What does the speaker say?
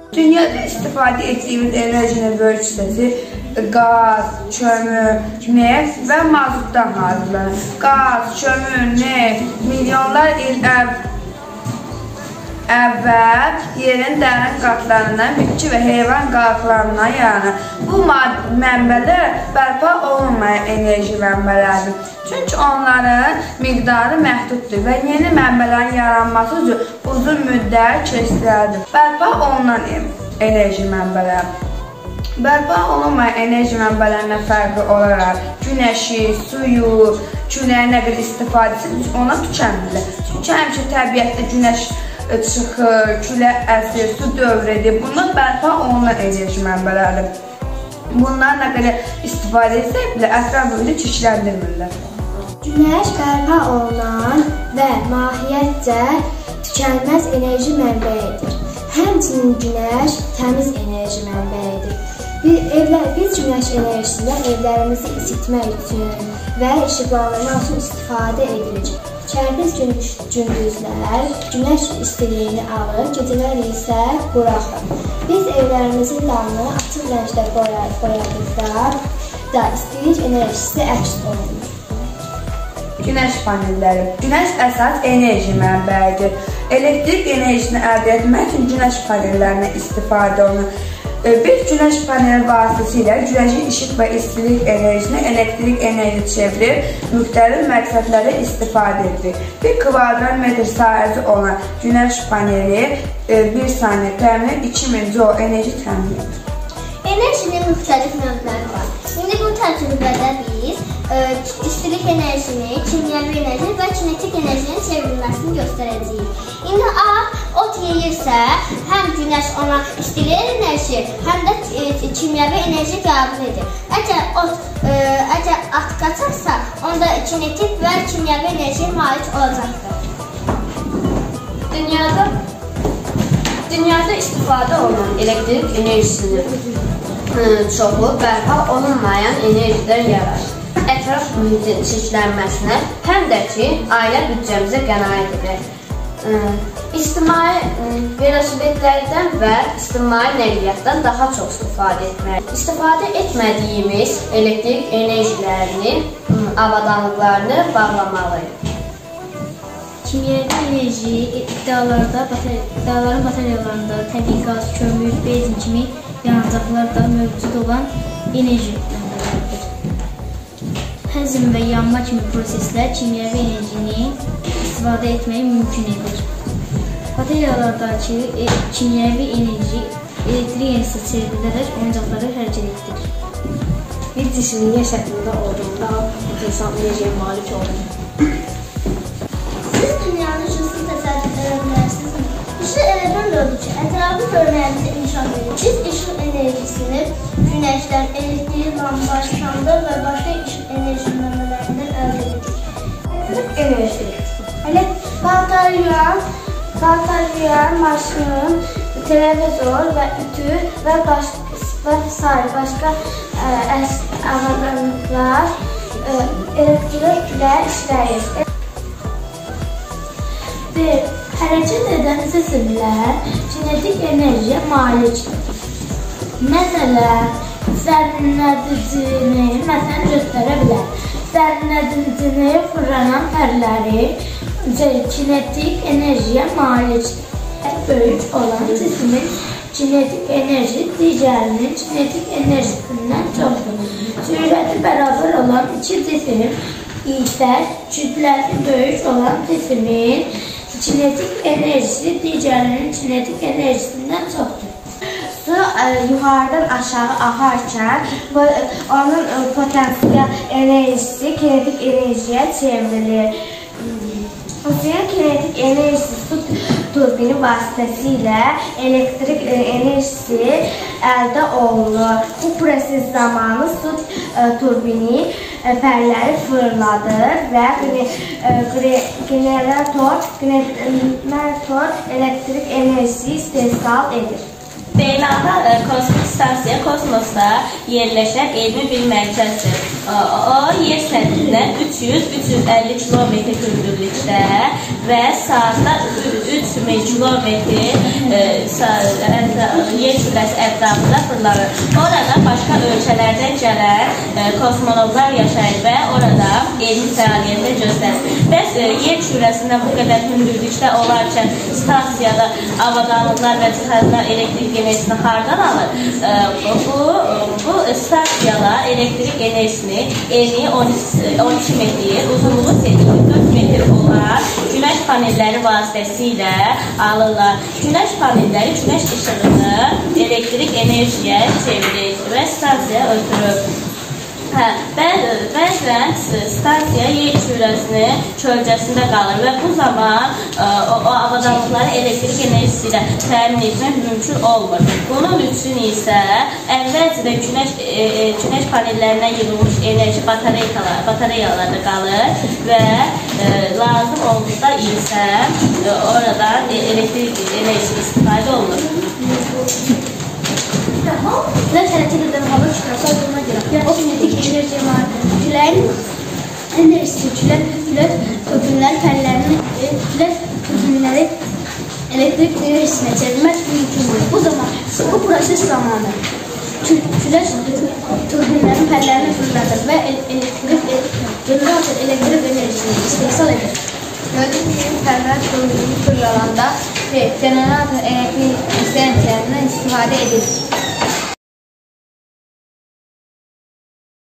Dünyada istifadə etdiyimiz enerjinin böyük hissəsi qaz, kömür, neft və mazutdan hazırlanır. Qaz, kömür, neft milyonlar il əvvəl yerin dərin qatlarından bitki və heyvan qalıqlarından yaranır. Bu mənbələr bərpa olunmayan enerji mənbələrdir. Çünki onların miqdarı məhduddur və yeni mənbələrin yaranması üçün uzun müddət keçirilir. Bərpa olunan enerji mənbələri. Bərpa olunmayan enerji mənbələrindən fərqli olaraq günəşi, suyu, küləyin nə qədər istifadəsi ona tükənmirlər. Çünki həmişə təbiətdə günəş çıxır, külə əsir, su dövr edir. Bunlar bərpa olunan enerji mənbələridir. Bunlar nə qədər istifadə etsək bile ətraf mühiti çirkləndirmirlər. Günəş bərpa olunan və mahiyyətcə tükənməz enerji mənbəyidir. Həmçinin günəş təmiz enerji mənbəyidir. Biz günəş enerjisindən evlərimizi isitmək üçün və işıqlandırmaq üçün istifadə edirik. Kərpiz gündüzlər günəş istiliyini alır, gecələr isə buraxır. Biz evlərimizin damını açıq rəngdə boyadıqda da istilik enerjisi əks olunur. Günəş panelləri. Günəş əsas enerji mənbəyidir. Elektrik enerjisini əldə etmək üçün günəş panellərindən istifadə olunur. Bir günəş paneli vasitəsilə günəşin işıq və istilik enerjisini elektrik enerji çevirib müxtəlif məqsədlərə istifadə edilir. Bir kvadrat metr sahəsi olan günəş paneli bir saniyə təxminən 2000 joule enerji təmin edir. Enerjinin müxtəlif növləri var. İndi bu təcrübədə biz istilik enerjini, kimyəvi enerji və kinetik enerjinin çevrilməsini göstərəcəyik. İndi ot yeyirsə, həm günəş ona istilik enerji, həm də kimyəvi enerji qəbul edir. Əgər at qaçarsa, onda kinetik və kimyəvi enerjiyə malik olacaqdır. Dünyada istifadə olunan elektrik enerjisinin çoxu bərpa olunmayan enerjidən yaraşır. Ətraf mühitin çirklənməsinə, həm də ki, ailə büdcəmizə qənaət edir. İctimai velosipedlərdən və ictimai nəqliyyatdan daha çox istifadə etməliyik. İstifadə etmədiyimiz elektrik enerjilərini, avadanlıqlarını bağlamalıyıq. Kimyəvi enerji qidaların bataryalarında təbii qaz, kömür, benzin kimi yanacaqlarda mövcud olan enerji mənbələrdir. Həzm və yanma kimi proseslər kimyəvi enerjini istifadə etməyi mümkün edir. Bataryalardakı kimyəvi enerji elektrik enerjisi çevrilərək oyuncaqları hərəkət etdirir. Bir cismin yer şəklində olduğunda potensial enerjiyə malik olur. Siz dünyanın işıqsız təsəvvür edə bilərsinizmi? İşıq elə bir növdür ki, ətrafı görməyimizi imkan verir. Biz işıq enerjisini günəşdən, elektrik, lamba, şamdan və başqa işıq enerji mənbələrindən əldə edirik. Elektrik enerji. Batarya, maşın, televizor və ütü və başqa avadanlıqlar elektriklə işləyir. Hərəkət edən cisimlər kinetik enerjiyə malikdir. Məsələn, sərinlədicini göstərə bilər. Sərinlədicini fırlanan fərləri kinetik enerjiyə malikdir. Böyük olan cismin kinetik enerji digərinin kinetik enerjisindən çoxdur. Sürəti bərabər olan iki cisim isə kütləsi böyük olan cismin kinetik enerjisi digərinin kinetik enerjisindən çoxdur. Su yuxarıdan aşağı axarkən onun potansial enerjisi kinetik enerjiyə çevrilir. Suyun kinetik enerjisi su turbini vasitəsilə elektrik enerjisi əldə olunur. Bu proses zamanı su turbini fərləri fırladır və generator elektrik enerjisi istehsal edir. Beynəlxalq kosmik stansiya kosmosda yerləşən elmi bir mərkəzdir. O, yer səthindən 300-350 kilometr hündürlükdə və saatda 3000 kilometr yer kürəsi ətrafında fırlanır. Orada başqa ölkələrdən gələn kosmonavtlar yaşayır və orada elmi fəaliyyətə göstərir. Bəs yer kürəsində bu qədər hündürlükdə olarkən stansiyada avadanlıqlar və cihazlar elektrik enerjisini hardan alır? Bu stansiyalar elektrik enerjisini eni 12 metr, uzunluğu 84 metr olan güneş panelləri vasitəsilə alırlar. Güneş panelləri güneş işığını elektrik enerjiyə çevirir və stansiyaya ötürür. Bəzən stansiya yer kürəsinin kölgəsində qalır və bu zaman o avadanlıqları elektrik enerjisi ilə təmin etmək mümkün olmur. Bunun üçün isə əvvəlcədən günəş panellərinə yığılmış enerji batareyalarda qalır və lazım olduqda isə oradan elektrik enerjisi istifadə olunur. Kütlələr hərəkət edən hava kütləsi olduğuna görə o kinetik enerjiyə malik kütləyin enerjisi kütlə turbinləri fənlərinin turbinləri elektrik enerjisinə çevirmək mümkündür. Bu proses zamanı kütlə turbinlərin fənlərini fırladır və generator elektrik enerjisini istehsal edir. Gördüğünüz gibi fənlər turbini fırlalanda generator elektrik istehsalından istifade edilir.